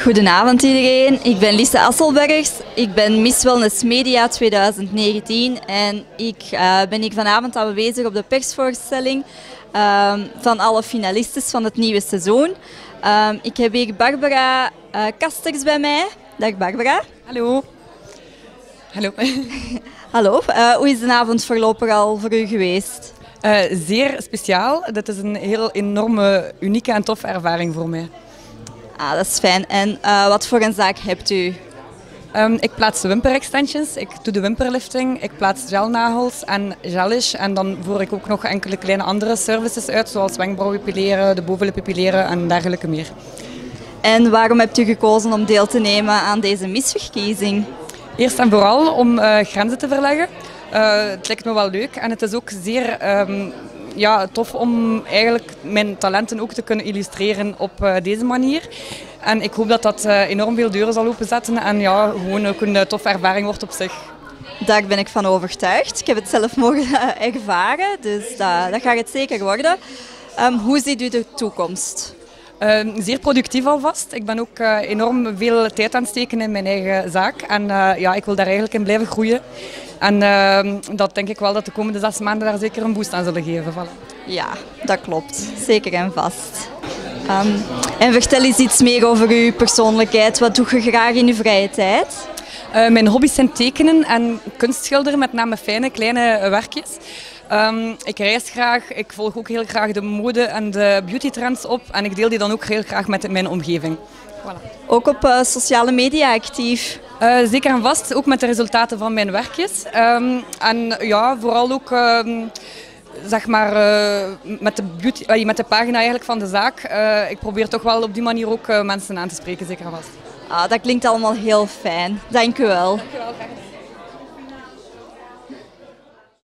Goedenavond iedereen, ik ben Lise Asselbergs. Ik ben Miss Wellness Media 2019 en ik ben hier vanavond aanwezig op de persvoorstelling van alle finalistes van het nieuwe seizoen. Ik heb hier Barbara Kasters bij mij. Dag Barbara. Hallo. Hallo. Hallo, hoe is de avond voorlopig al voor u geweest? Zeer speciaal. Dit is een heel enorme, unieke en toffe ervaring voor mij. Ah, dat is fijn. En wat voor een zaak hebt u? Ik plaats de wimperextensions, ik doe de wimperlifting, ik plaats gelnagels en gelish en dan voer ik ook nog enkele kleine andere services uit, zoals wenkbrauwepileren, de bovenlip epileren en dergelijke meer. En waarom hebt u gekozen om deel te nemen aan deze misverkiezing? Eerst en vooral om grenzen te verleggen. Het lijkt me wel leuk en het is ook zeer tof om eigenlijk mijn talenten ook te kunnen illustreren op deze manier. En ik hoop dat dat enorm veel deuren zal openzetten en ja, gewoon ook een toffe ervaring wordt op zich. Daar ben ik van overtuigd. Ik heb het zelf mogen ervaren, dus dat gaat het zeker worden. Hoe ziet u de toekomst? Zeer productief alvast. Ik ben ook enorm veel tijd aan het steken in mijn eigen zaak. En ik wil daar eigenlijk in blijven groeien. En dat denk ik wel dat de komende 6 maanden daar zeker een boost aan zullen geven. Voilà. Ja, dat klopt. Zeker en vast. En vertel eens iets meer over uw persoonlijkheid. Wat doe je graag in uw vrije tijd? Mijn hobby's zijn tekenen en kunstschilderen, met name fijne kleine werkjes. Ik reis graag, ik volg ook heel graag de mode en de beautytrends op en ik deel die dan ook heel graag met mijn omgeving. Voilà. Ook op sociale media actief? Zeker en vast, ook met de resultaten van mijn werkjes. En ja, vooral ook zeg maar, met de pagina eigenlijk van de zaak. Ik probeer toch wel op die manier ook mensen aan te spreken, zeker en vast. Ah, dat klinkt allemaal heel fijn. Dank u wel. Dank u wel, graag gedaan.